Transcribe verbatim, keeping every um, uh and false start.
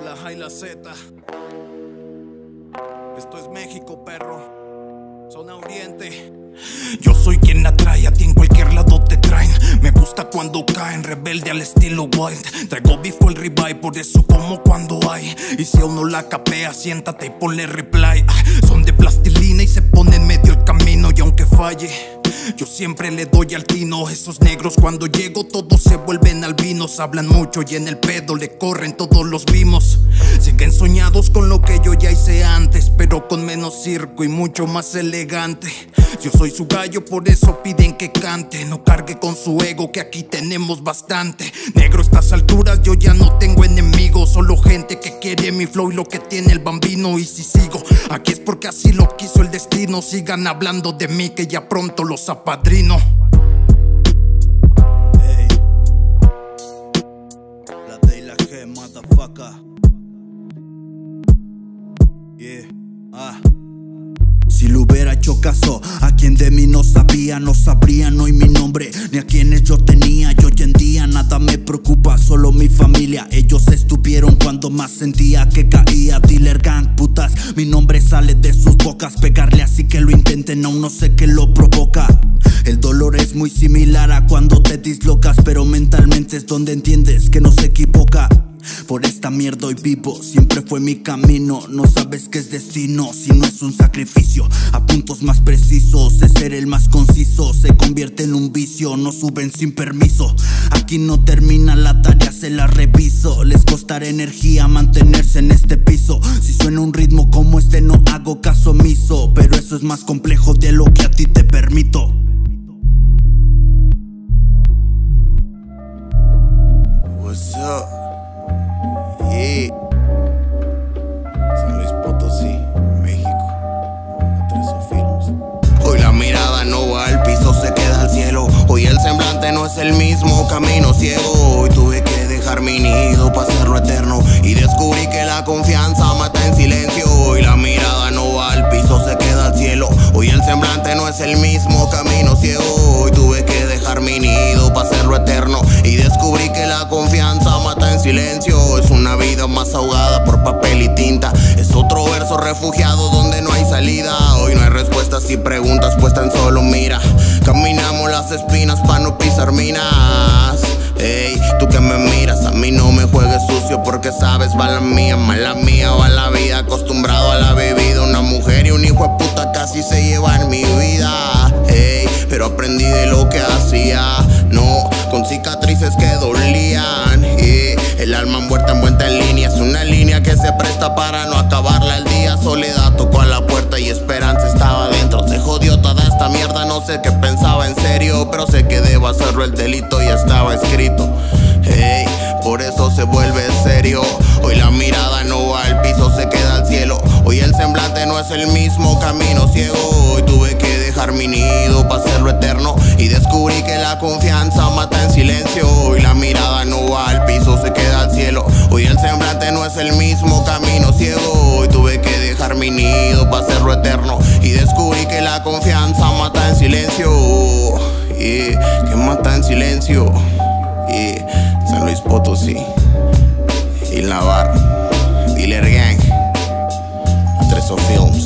la A y la Z. Esto es México, perro. Zona Oriente. Yo soy quien atrae, a ti en cualquier lado te traen. Me gusta cuando caen, rebelde al estilo wild. Traigo bifo el ribeye, por eso como cuando hay. Y si aún no la capea, siéntate y ponle reply. Son de plastilina y se pone en medio el camino. Y aunque falle, yo siempre le doy al tino. Esos negros cuando llego todos se vuelven albinos. Hablan mucho y en el pedo le corren, todos los vimos. Siguen soñados con lo que yo ya hice antes, pero con menos circo y mucho más elegante. Yo soy su gallo, por eso piden que cante. No cargue con su ego, que aquí tenemos bastante. Negro, a estas alturas yo ya no tengo enemigos, solo gente que quiere mi flow y lo que tiene el bambino. Y si sigo aquí es porque así lo quiso el destino. Sigan hablando de mí, que ya pronto los apadrino. Hey, la D y la G, motherfucker. Yeah, ah. Si lo hubiera hecho caso a quien de mí no sabía, no sabrían hoy mi nombre ni a quienes yo tenía. Y hoy en día nada me preocupa, solo mi familia. Ellos estuvieron cuando más sentía que caía. Dealer gang, putas, mi nombre sale de sus bocas. Pegarle así que lo intenten, aún no sé qué lo provoca. El dolor es muy similar a cuando te dislocas, pero mentalmente es donde entiendes que no se equivoca. Por esta mierda hoy vivo, siempre fue mi camino. No sabes qué es destino si no es un sacrificio. A puntos más precisos, es ser el más conciso. Se convierte en un vicio, no suben sin permiso. Aquí no termina la tarea, se la reviso. Les costará energía mantenerse en este piso. Si suena un ritmo como este no hago caso omiso, pero eso es más complejo de lo que a ti te permito. What's up? Yeah. San Luis Potosí, México. Atrezo Films. Hoy la mirada no va al piso, se queda al cielo. Hoy el semblante no es el mismo, camino ciego. Hoy tuve que dejar mi nido para hacerlo eterno. Y descubrí que la confianza mata en silencio. Hoy la mirada no va al piso, se queda al cielo. Hoy el semblante no es el mismo, camino ciego. Hoy tuve que dejar mi nido para hacerlo eterno. Y descubrí que la confianza mata en silencio. Es una vida más ahogada por papel y tinta. Es otro verso refugiado donde no hay salida. Hoy no hay respuestas y preguntas, pues tan solo mira. Caminamos las espinas pa' no pisar minas. Ey, tú que me miras, a mí no me juegues sucio, porque sabes, va la mía, mala mía, va la vida. Acostumbrado a la bebida, una mujer y un hijo de puta casi se llevan mi vida. Ey, pero aprendí de lo que hacía, no, con cicatrices que dolían. Y el alma muerta envuelta en línea, es una línea que se presta para no acabarla al día. Soledad tocó a la puerta y esperanza estaba dentro. Se jodió toda esta mierda, no sé qué pensaba en serio, pero sé que debo hacerlo, el delito ya estaba escrito. Hey, por eso se vuelve serio. Hoy la mirada no va al piso, se queda al cielo. Hoy el semblante no es el mismo, camino ciego. Hoy tuve que dejar mi nido para hacerlo eterno. Y descubrí que la confianza mata en silencio. Hoy la mirada no va al piso, se queda al cielo. Hoy el semblante no es el mismo, camino ciego. Hoy tuve que dejar mi nido para hacerlo eterno. Y descubrí que la confianza mata en silencio. Yeah, que mata en silencio. Yeah, San Luis Potosí y Navarro, Dealer Gang, Atrezo Films.